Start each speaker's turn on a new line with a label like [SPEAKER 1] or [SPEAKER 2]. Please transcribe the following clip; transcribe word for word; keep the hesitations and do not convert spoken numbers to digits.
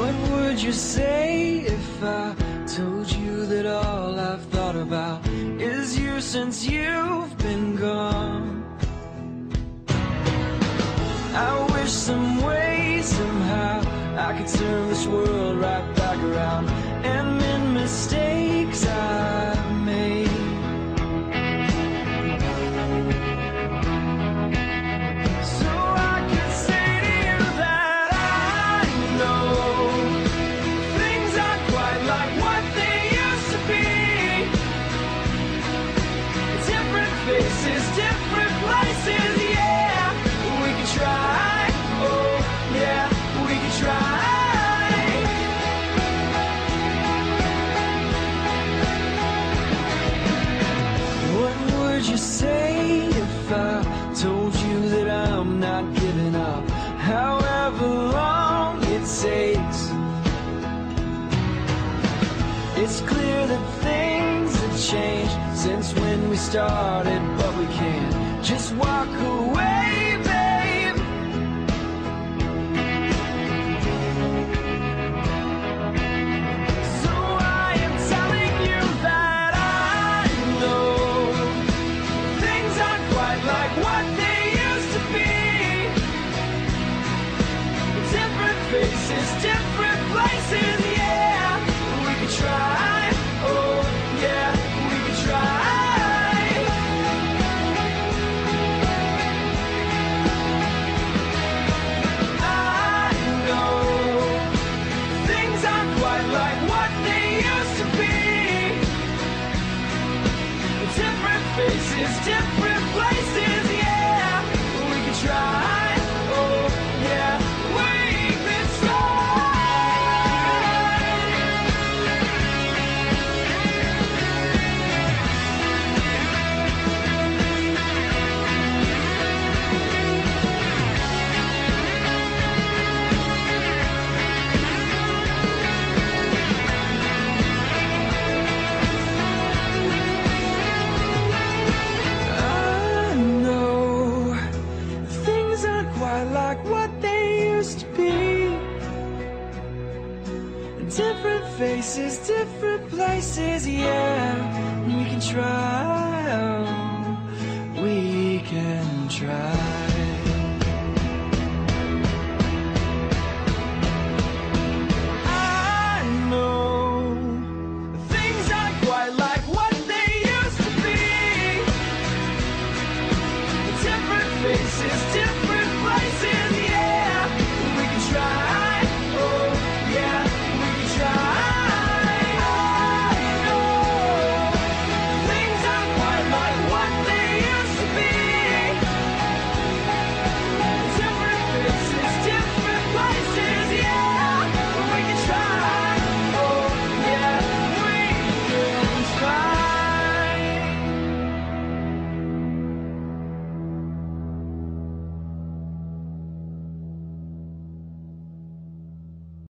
[SPEAKER 1] What would you say if I told you that all I've thought about is you since you've been gone? I wish some way, somehow, I could turn this world right back around and mend mistakes I've made. So I can say to you that I know things aren't quite like what they used to be. Different faces, different places, yeah. We can try, oh yeah, we can try. What would you say if I told you that I'm not giving up, however long it takes? It's clear that things have changed since when we started, but we can't just walk away, babe. So I am telling you that I know things aren't quite like what they used to be. Different faces, different places, yeah. We could try, oh yeah, we could try. I know things aren't quite like what they used to be. Different faces, different places, yeah. We could try, oh yeah, we could try. I know things aren't quite like what they used to be. Different faces, different places, yeah. We can try, oh, we can try.